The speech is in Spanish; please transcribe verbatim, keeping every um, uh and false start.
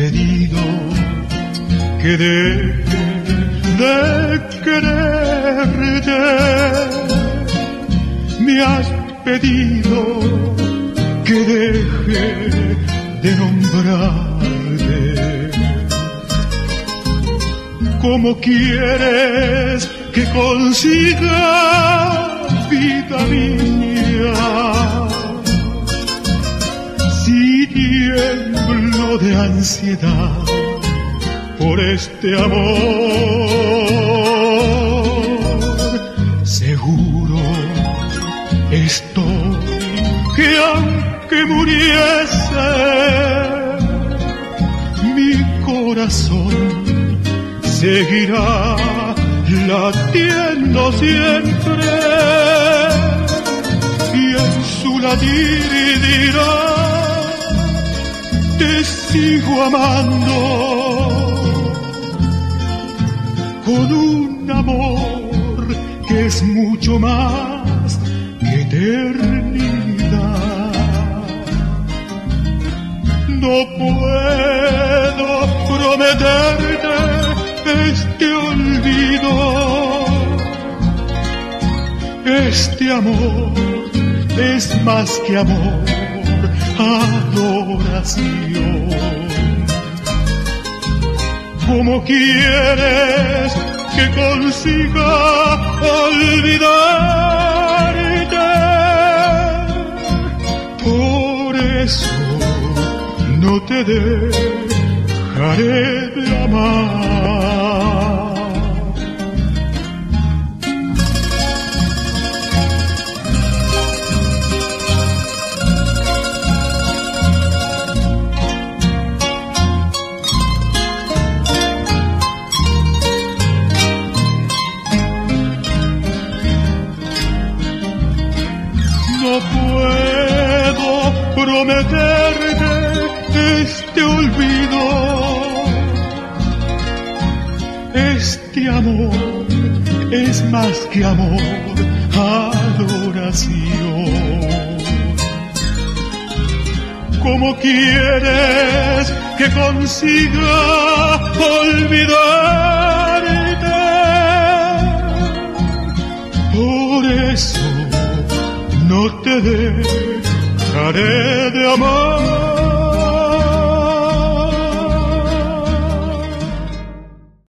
pedido que deje de quererte, me has pedido que deje de nombrarte. ¿Cómo quieres que consiga vida mía si tiemblo de ansiedad por este amor? Seguro estoy que aunque muriese mi corazón seguirá latiendo siempre y en su latir dirá: te sigo amando con un amor que es mucho más que eternidad. No puedo prometerte este olvido, este amor es más que amor, adoración. ¿Cómo quieres que consiga olvidarte? Por eso no te dejaré de amar. No puedo prometerte este olvido, este amor es más que amor, adoración. ¿Cómo quieres que consiga olvidarte? Por eso no te dejaré de amar.